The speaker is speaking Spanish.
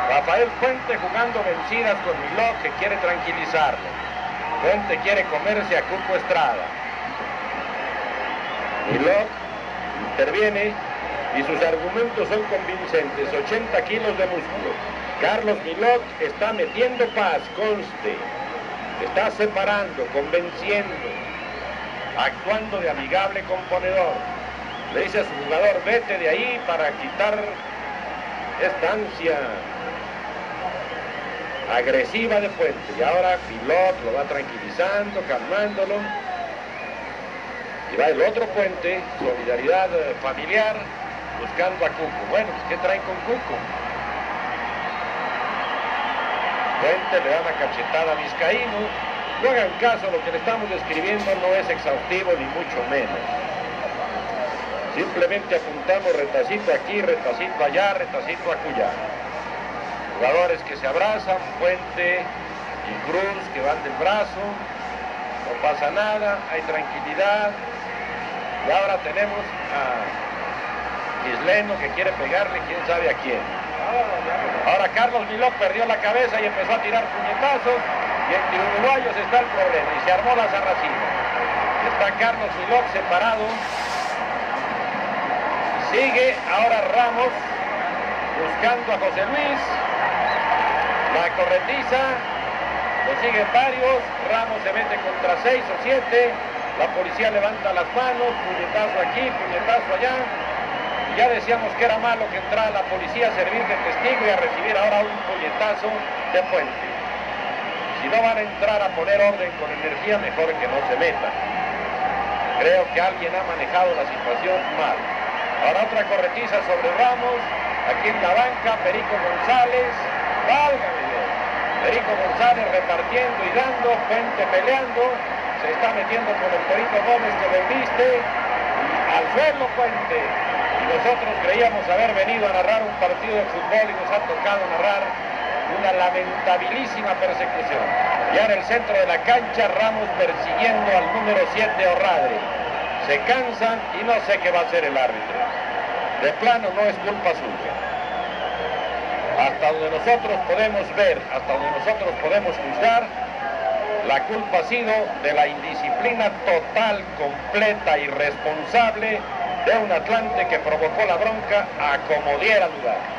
Rafael Puente jugando vencidas con Milok, que quiere tranquilizarlo. Puente quiere comerse a Cuco Estrada. Milok interviene y sus argumentos son convincentes. 80 kilos de músculo. Carlos Milok está metiendo paz, conste. Está separando, convenciendo, actuando de amigable componedor. Le dice a su jugador, vete de ahí para quitar esta ansia agresiva de Puente. Y ahora Milok lo va tranquilizando, calmándolo. Y va el otro Puente, solidaridad familiar, buscando a Cuco. Bueno, pues, ¿qué traen con Cuco? Puente le da una cachetada a Vizcaíno. No hagan caso, lo que le estamos describiendo no es exhaustivo ni mucho menos. Simplemente apuntamos retacito aquí, retacito allá, retacito acullá. Jugadores que se abrazan, Puente y Cruz que van del brazo. No pasa nada, hay tranquilidad. Y ahora tenemos a Isleno que quiere pegarle quién sabe a quién. Ahora Carlos Milok perdió la cabeza y empezó a tirar puñetazos. Y entre uruguayos está el problema y se armó la zarracina. Está Carlos Milok separado. Sigue ahora Ramos buscando a José Luis. La corretiza. Lo siguen varios. Ramos se mete contra 6 o 7. La policía levanta las manos. Puñetazo aquí, puñetazo allá. Y ya decíamos que era malo que entrara la policía a servir de testigo y a recibir ahora un puñetazo de Puente. Si no van a entrar a poner orden con energía, mejor que no se metan. Creo que alguien ha manejado la situación mal. Ahora otra corretiza sobre Ramos. Aquí en la banca, Perico González. ¡Válgame Dios! Perico González repartiendo y dando. Puente peleando. Se está metiendo con el Torito Gómez que lo embiste. Al suelo Puente. Y nosotros creíamos haber venido a narrar un partido de fútbol y nos ha tocado narrar una lamentabilísima persecución. Ya en el centro de la cancha, Ramos persiguiendo al número 7, Orradre. Se cansan y no sé qué va a hacer el árbitro. De plano no es culpa suya. Hasta donde nosotros podemos ver, hasta donde nosotros podemos juzgar, la culpa ha sido de la indisciplina total, completa y responsable de un Atlante que provocó la bronca a como diera lugar.